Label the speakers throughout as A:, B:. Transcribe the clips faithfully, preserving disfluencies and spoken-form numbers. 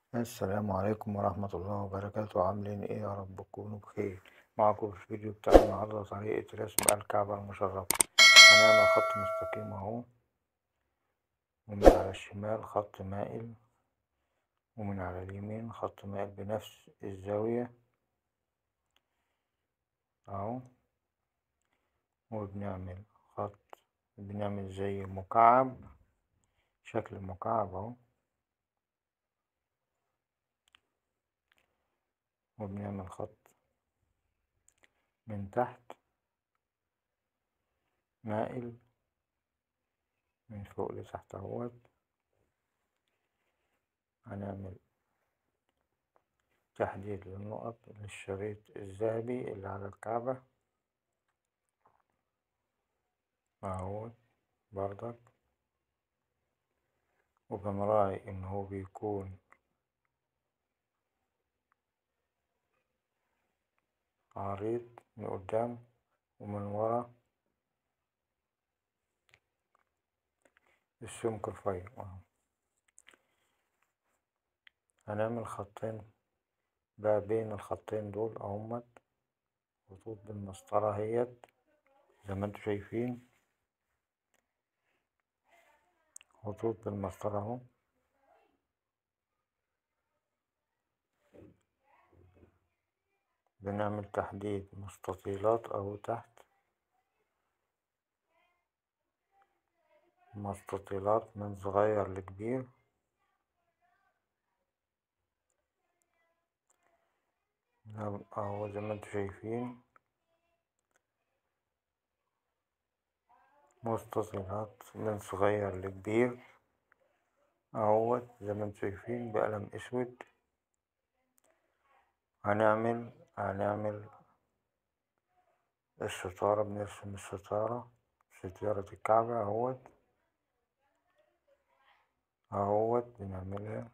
A: السلام عليكم ورحمة الله وبركاته. عاملين ايه؟ يا رب تكونوا بخير. معكم في الفيديو بتاع النهاردة طريقة رسم الكعبة المشرفة. هنعمل خط مستقيم اهو، ومن على الشمال خط مائل، ومن على اليمين خط مائل بنفس الزاوية اهو. وبنعمل خط، بنعمل زي مكعب، شكل مكعب اهو. وبنعمل خط من تحت مائل من فوق لتحت اهوت. هنعمل تحديد للنقط للشريط الذهبي اللي على الكعبة اهو بردك. وبنراعي ان هو بيكون عريض من قدام ومن ورا السمك رفيع اهو. هنعمل خطين بقى بين الخطين دول اهمت، خطوط بالمسطرة اهيت زي ما انتوا شايفين، خطوط بالمسطرة اهو. بنعمل تحديد مستطيلات اهو تحت، مستطيلات من صغير لكبير اهو زي ما انتوا شايفين. مستطيلات من صغير لكبير اهوت زي ما انتوا شايفين بقلم اسود. هنعمل هنعمل الستارة، بنرسم الستارة، ستارة الكعبة اهوت اهوت بنعملها.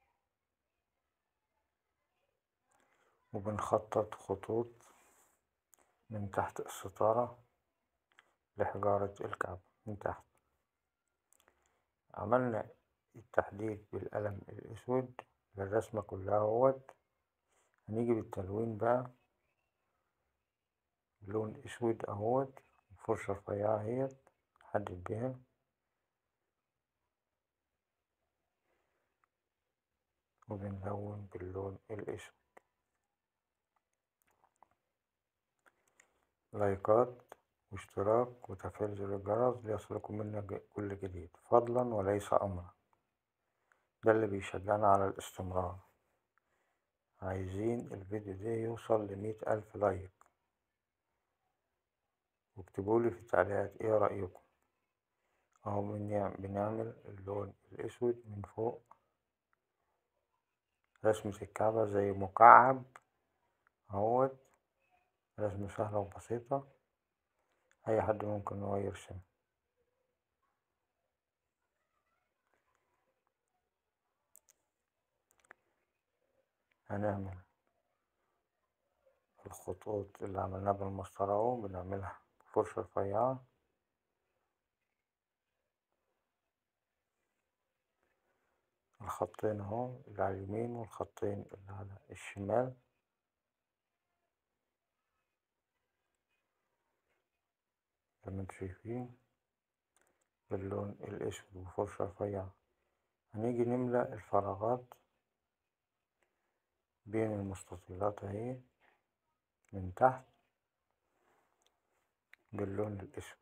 A: وبنخطط خطوط من تحت الستارة لحجارة الكعبة من تحت. عملنا التحديد بالقلم الأسود للرسمة كلها اهوت. هنيجي بالتلوين بقى لون أسود اهوت، فرشة رفيعة اهيت نحدد بيها. وبنلون باللون الأسود. لايكات واشتراك وتفعيل زر الجرس ليصلكم منا كل جديد فضلا وليس أمرا، ده اللي بيشجعنا على الاستمرار. عايزين الفيديو ده يوصل لمية ألف لايك، واكتبولي في التعليقات ايه رأيكم. اهو بنعمل اللون الأسود من فوق رسمة الكعبة زي مكعب اهوت. رسمة سهلة وبسيطة، أي حد ممكن هو يرسم. هنعمل الخطوط اللي عملناها بالمسطرة اهو، بنعملها فرشة رفيعة. الخطين اهو اللي على اليمين والخطين اللي على الشمال زي ما انتوا شايفين باللون الأسود بفرشة رفيعة. هنيجي نملأ الفراغات بين المستطيلات اهي من تحت باللون الأسود.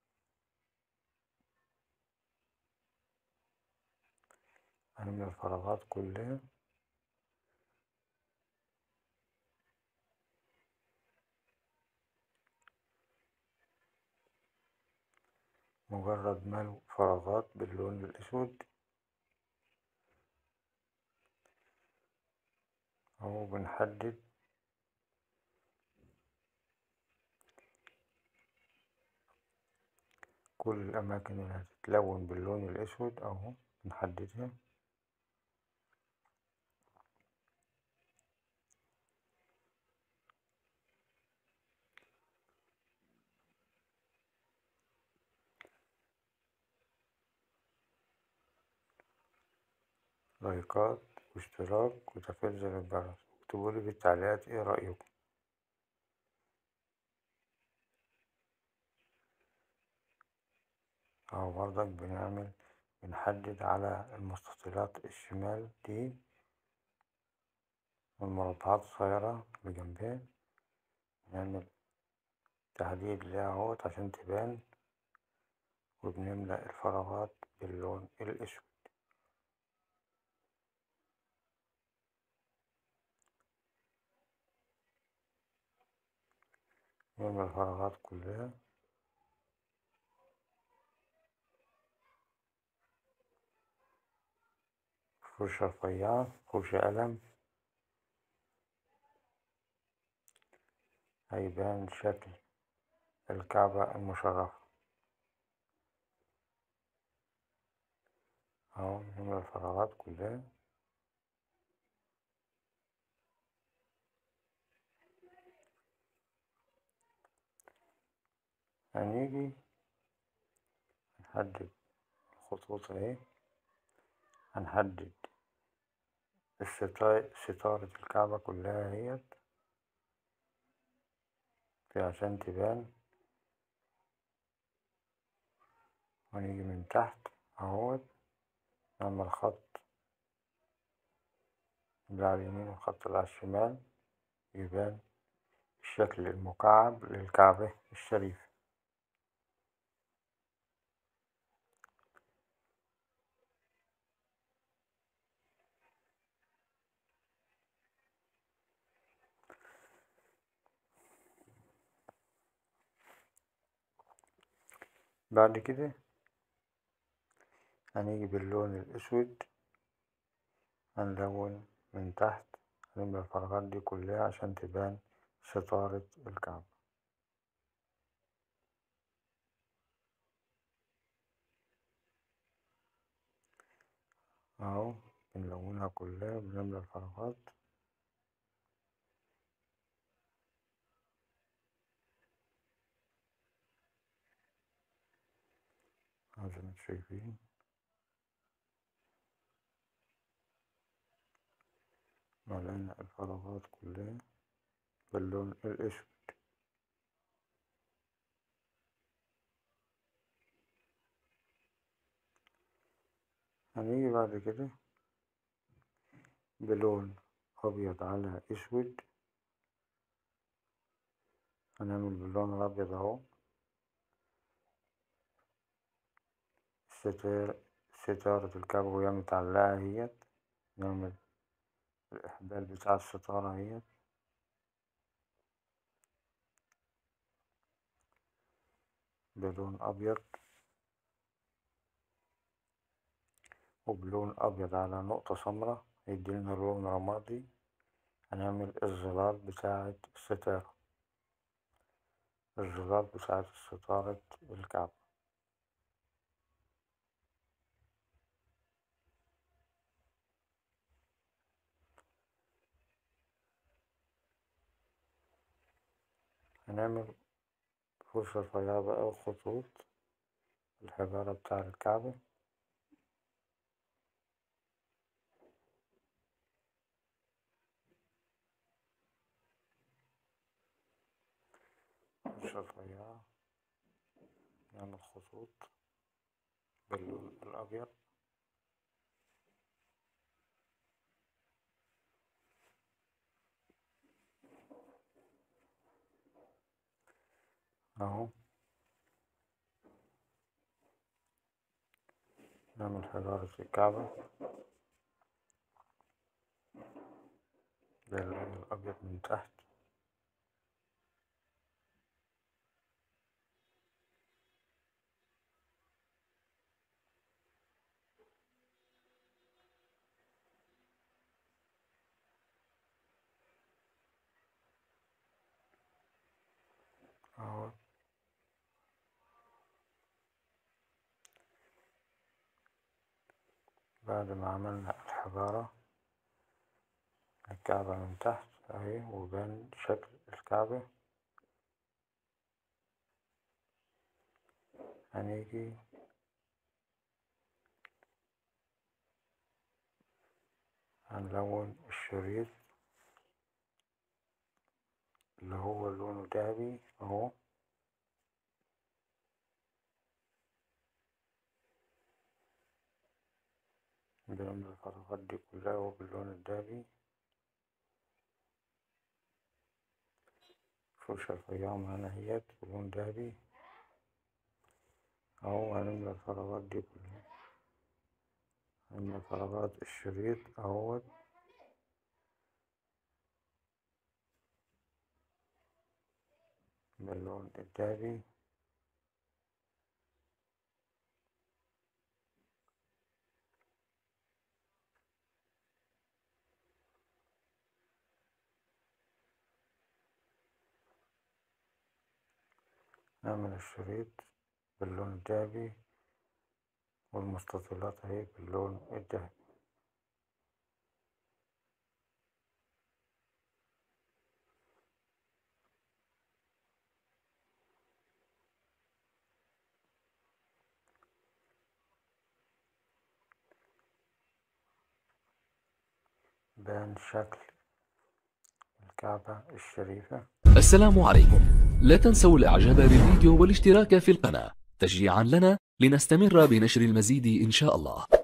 A: هنملأ الفراغات كلها مجرد ملء فراغات باللون الأسود اهو. بنحدد كل الأماكن اللي هتتلون باللون الأسود اهو بنحددها. لايكات واشتراك وتفعيل زر الجرس. اكتبولي في التعليقات ايه رأيكم. اهو برضك بنعمل بنحدد على المستطيلات الشمال دي والمربعات الصغيرة اللي جنبها، نعمل تحديد ليها اهوت عشان تبان، وبنملأ الفراغات باللون الأسود. نملأ الفراغات كلها. فرشة رفيعة، فرشة قلم، هيبان شكل الكعبة المشرفة. اهو نملأ الفراغات كلها. هنيجي نحدد الخطوط اهي، هنحدد ستارة الكعبة كلها اهيت في عشان تبان. ونيجي من تحت اهوت نعمل خط اللي على اليمين والخط اللي على الشمال، يبان الشكل المكعب للكعبة الشريفة. بعد كده هنيجي باللون الأسود هنلون من تحت، هنملى الفراغات دي كلها عشان تبان ستارة الكعبة. اهو بنلونها كلها، بنملى الفراغات. اهو زي ما انتم شايفين ملينا الفراغات كلها باللون الأسود. هنيجي بعد كده بلون أبيض على أسود، هنعمل باللون الأبيض أهو ستار ستارة الكعبة وهي متعلقة اهيت، نعمل الإحدال بتاع الستارة اهيت بلون أبيض، وبلون أبيض على نقطة سمراء يديلنا لون رمادي. هنعمل الظلال بتاعة الستارة، الظلال بتاعة ستارة الكعبة. هنعمل فرشة رفيعة بقى وخطوط الحجارة بتاع الكعبة. فرشة رفيعة نعمل خطوط باللون الأبيض. أهو نعمل حجارة الكعبة باللون الأبيض من تحت. أهو بعد ما عملنا الحجارة الكعبة من تحت اهي وبان شكل الكعبة، هنيجي هنلون الشريط اللي هو لونه دهبي اهو، بنملى الفراغات دي كلها اهو باللون الدهبي. فرشة رفيعة معانا اهيت بلون دهبي اهو. هنملى الفراغات دي كلها، هنملى فراغات الشريط اهوت باللون الدهبي. نعمل الشريط باللون الدهبي والمستطيلات اهي باللون الدهبي. بان شكل الكعبة الشريفة.
B: السلام عليكم، لا تنسوا الاعجاب بالفيديو والاشتراك في القناة تشجيعا لنا لنستمر بنشر المزيد إن شاء الله.